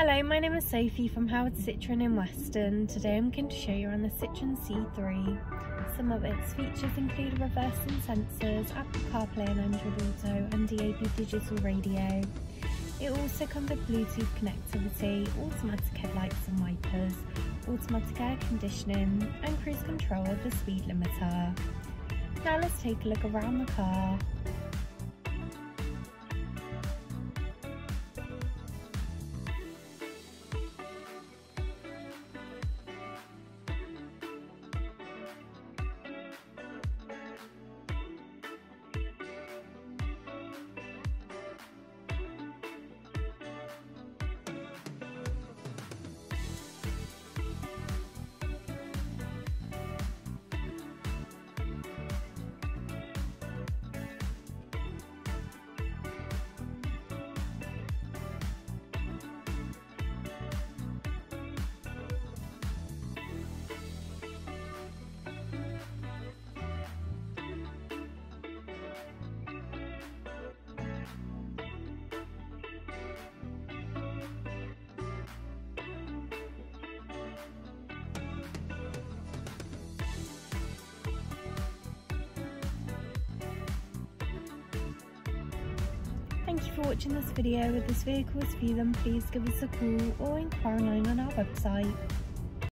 Hello, my name is Sophie from Howard Citroen in Weston. Today I'm going to show you around the Citroen C3. Some of its features include reversing sensors, Apple CarPlay and Android Auto and DAB digital radio. It also comes with Bluetooth connectivity, automatic headlights and wipers, automatic air conditioning and cruise control of the speed limiter. Now let's take a look around the car. Thank you for watching this video. If this vehicle is for you, then please give us a call or inquire online on our website.